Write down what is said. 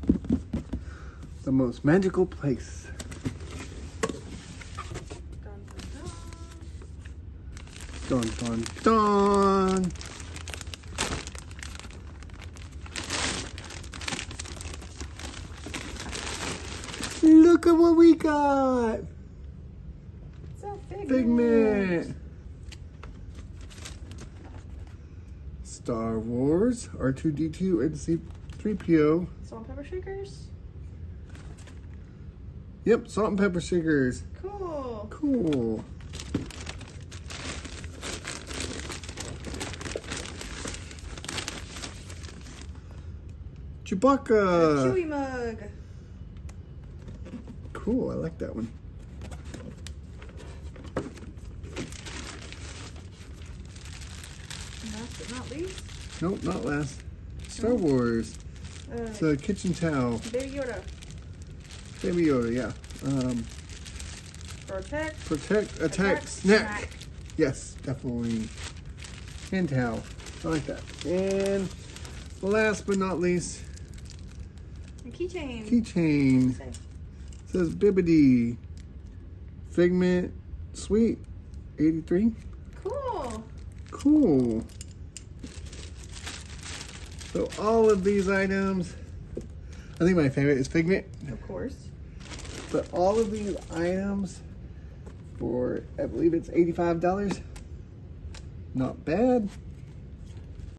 The most magical place. Dun, Dun, dun, dun. dun, dun. Look at what we got. It's a figment. Figment. Star Wars, R2-D2, and C-3PO. Salt and pepper shakers. Yep, salt and pepper shakers. Cool. Cool. Chewbacca. Chewy mug. Cool, I like that one. And last but not least, Nope, not last. Star Wars. It's a kitchen towel. Baby Yoda. Baby Yoda, yeah. Protect, attack, snack. Yes, definitely. Hand towel. I like that. And last but not least, A keychain. keychain. Okay. Says Bibbidi. Figment Sweet 83. Cool. Cool. So all of these items, I think my favorite is Figment. Of course. But all of these items for, I believe it's $85. Not bad.